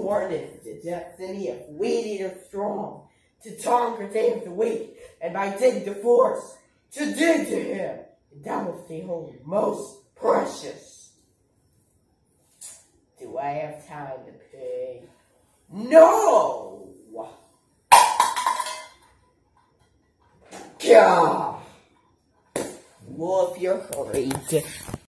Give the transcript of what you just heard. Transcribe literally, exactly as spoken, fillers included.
thwarted the destiny of weed-eater strong, to conquer things the weak, and by dig the force, to dig to him, and that was the only most precious. Do I have time to pay? No! God! Well, if you're hurried.